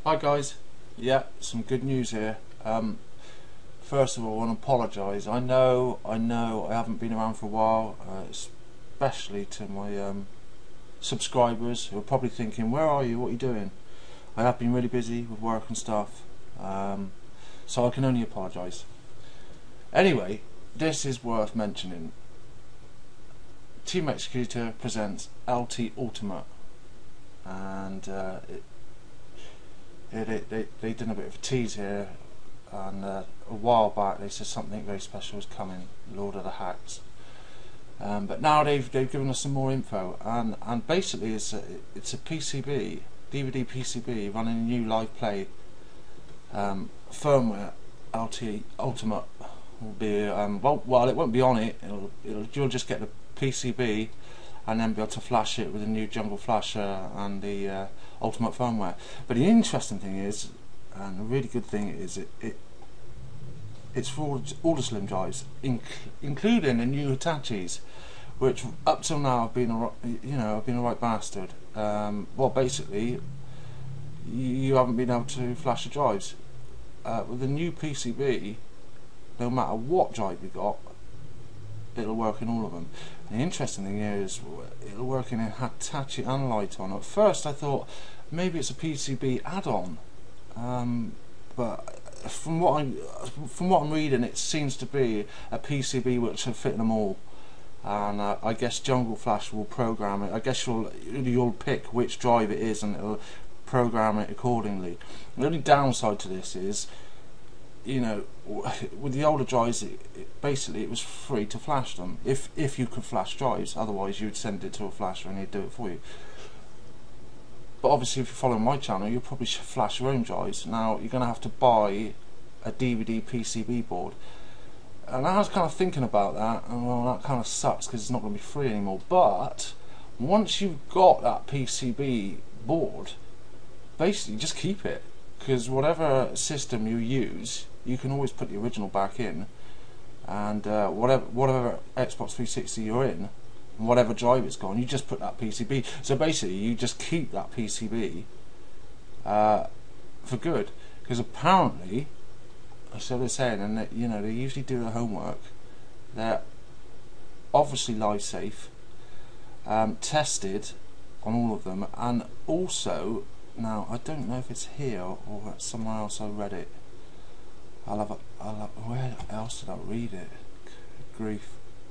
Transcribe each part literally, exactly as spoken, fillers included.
Hi guys, yeah, some good news here. Um, first of all, I want to apologise. I know, I know, I haven't been around for a while, uh, especially to my um, subscribers who are probably thinking, "Where are you? What are you doing?" I have been really busy with work and stuff, um, so I can only apologise. Anyway, this is worth mentioning. Team Executor presents L T Ultimate, and uh, it, it, it, they they done a bit of a tease here. And uh, a while back they said something very special was coming, Lord of the Hacks. Um, but now they've they've given us some more info, and and basically it's a, it's a P C B, D V D P C B running a new live play um, firmware. L T Ultimate will be um, well well it won't be on it. It'll, it'll you'll just get the P C B and then be able to flash it with the new Jungle Flasher and the uh, Ultimate firmware. But the interesting thing is, and the really good thing is, it, it it's for all, all the slim drives, inc including the new Hitachis, which up till now have been a you know have been a right bastard. Um, well, basically, you, you haven't been able to flash the drives. Uh, with the new P C B, no matter what drive you got, it'll work in all of them. And the interesting thing here is it'll work in a Hitachi and Lighton. At first, I thought maybe it's a P C B add-on, um, but from what I'm from what I'm reading, it seems to be a P C B which will fit them all. And uh, I guess Jungle Flash will program it. I guess you'll you'll pick which drive it is, and it'll program it accordingly. The only downside to this is, you know, with the older drives, it, it, basically it was free to flash them if if you could flash drives. Otherwise, you'd send it to a flasher and he'd do it for you. But obviously, if you're following my channel, you'll probably flash your own drives. Now you're going to have to buy a D V D P C B board, and I was kind of thinking about that, and well, that kind of sucks because it's not going to be free anymore. But once you've got that P C B board, basically just keep it, because whatever system you use, you can always put the original back in, and uh, whatever whatever Xbox three sixty you're in, whatever drive it's gone, you just put that P C B. So basically, you just keep that P C B uh, for good, because apparently, so they're saying, and that, you know, they usually do their homework. They're obviously live safe, um, tested on all of them, and also, now I don't know if it's here or somewhere else I read it. I'll have a, I'll have, where else did I read it? Good grief.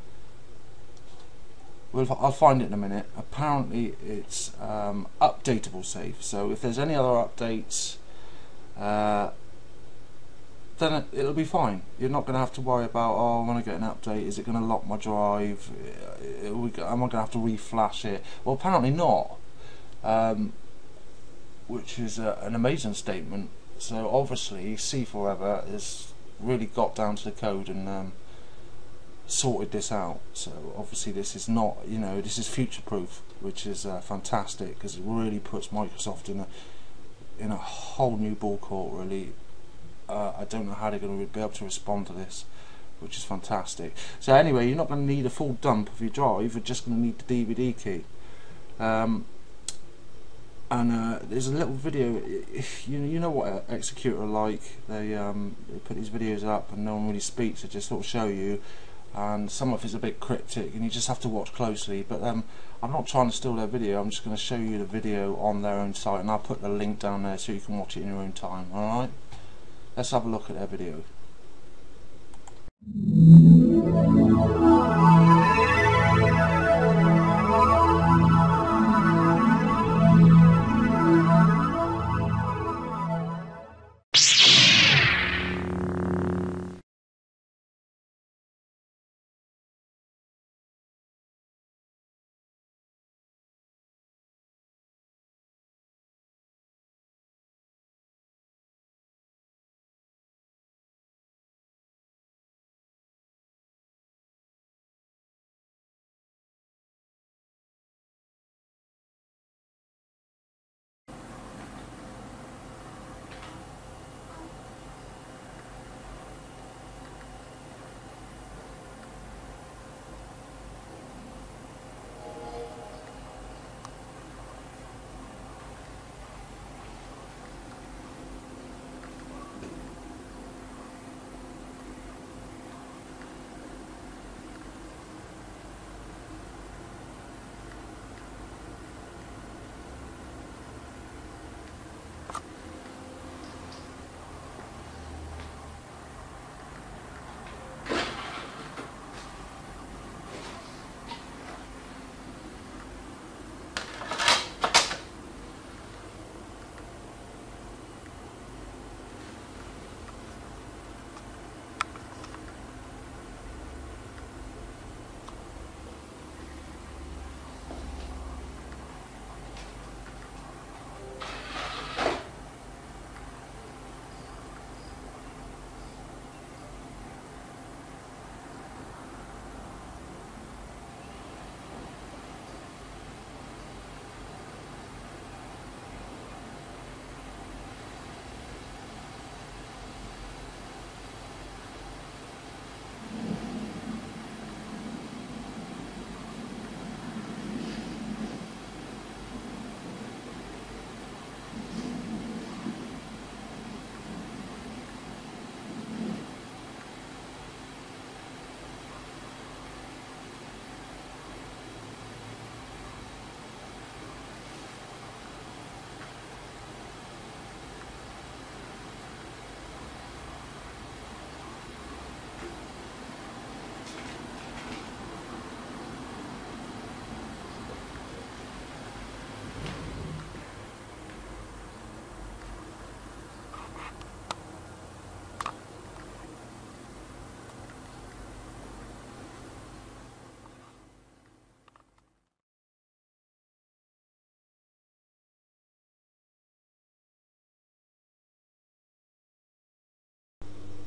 Well, I'll find it in a minute. Apparently it's um, updatable safe, so if there's any other updates, uh, then it, it'll be fine. You're not going to have to worry about, oh, when I get an update, is it going to lock my drive? Am I going to have to reflash it? Well, apparently not, um, which is uh, an amazing statement. So obviously C Forever has really got down to the code and um, sorted this out. So obviously this is not, you know, this is future proof, which is uh, fantastic, because it really puts Microsoft in a in a whole new ball court, really. uh, I don't know how they're going to be able to respond to this, which is fantastic. So anyway, you're not going to need a full dump of your drive, you're just going to need the D V D key. um, and uh, there's a little video. You know, you know what Executor are like. They, um, they put these videos up and no one really speaks. They just sort of show you, and some of it's a bit cryptic, and you just have to watch closely. But um, I'm not trying to steal their video. I'm just going to show you the video on their own site, and I'll put the link down there so you can watch it in your own time. All right? Let's have a look at their video.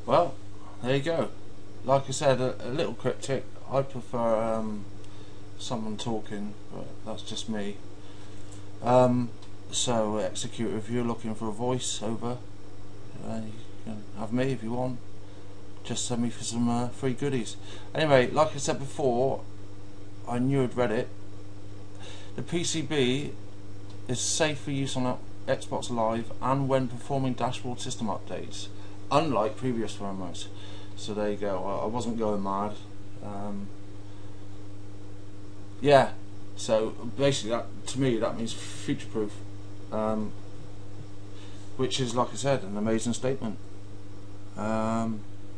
well, there you go. Like I said, a, a little cryptic. I prefer um, someone talking, but that's just me. Um, so, Executor, if you're looking for a voice over, uh, you can have me if you want. Just send me for some uh, free goodies. Anyway, like I said before, I knew I'd read it. The P C B is safe for use on Xbox Live and when performing dashboard system updates, unlike previous firmwares. So there you go. I, I wasn't going mad. Um, yeah. So basically, that to me that means future-proof, um, which is, like I said, an amazing statement. Um,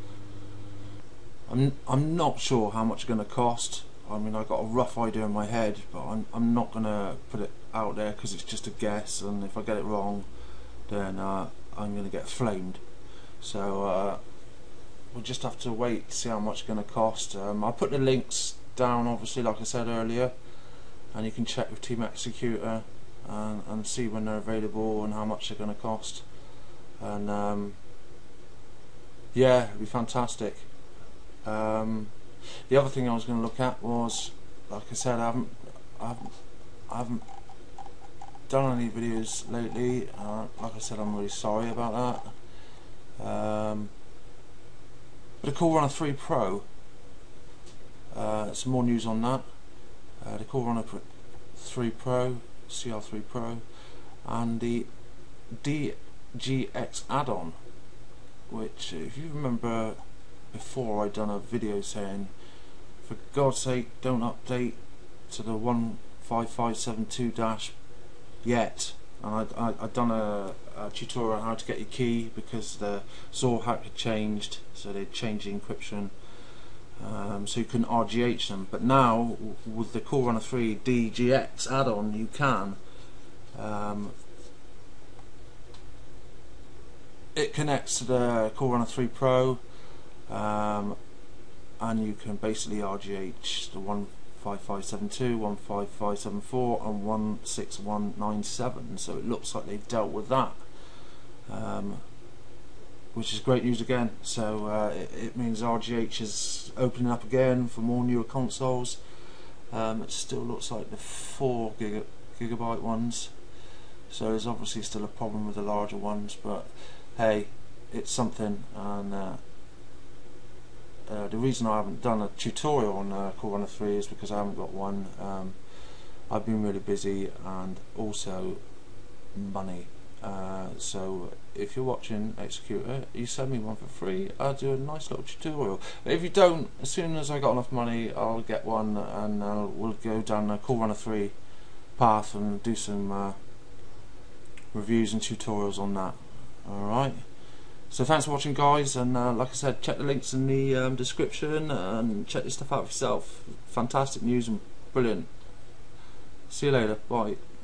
I'm I'm not sure how much it's going to cost. I mean, I got a rough idea in my head, but I'm I'm not going to put it out there because it's just a guess, and if I get it wrong, then uh, I'm going to get flamed. So uh, we'll just have to wait to see how much it's going to cost. Um, I'll put the links down, obviously, like I said earlier, and you can check with Team Executor and, and see when they're available and how much they're going to cost. And um, yeah, it'd be fantastic. Um, the other thing I was going to look at was, like I said, I haven't, I haven't, I haven't done any videos lately. Uh, like I said, I'm really sorry about that. Um, but the Cool Runner three Pro, uh, some more news on that. Uh, the Cool Runner three Pro, C R three Pro, and the D G X add-on, which, if you remember, before I'd done a video saying, for God's sake, don't update to the one five five seven two dash yet. And I'd, I'd, I'd done a, a tutorial on how to get your key because the Zorhack had changed, so they'd changed the encryption, um, so you couldn't R G H them. But now, with the Cool Runner three D G X add-on, you can. Um, it connects to the Cool Runner three Pro. Um, and you can basically R G H the one five five seven two, one five five seven four and one six one nine seven, so it looks like they've dealt with that, um, which is great news again. So uh, it, it means R G H is opening up again for more newer consoles. Um, it still looks like the four giga gigabyte ones, so there's obviously still a problem with the larger ones, but hey, it's something. And uh, Uh, the reason I haven't done a tutorial on uh, Cool Runner three is because I haven't got one. Um, I've been really busy, and also money. Uh, so if you're watching Executor, you send me one for free, I'll do a nice little tutorial. But if you don't, as soon as I got enough money, I'll get one, and uh, we'll go down the Cool Runner three path and do some uh, reviews and tutorials on that. Alright. So thanks for watching, guys, and uh, like I said, check the links in the um, description and check this stuff out for yourself. Fantastic news and brilliant. See you later. Bye.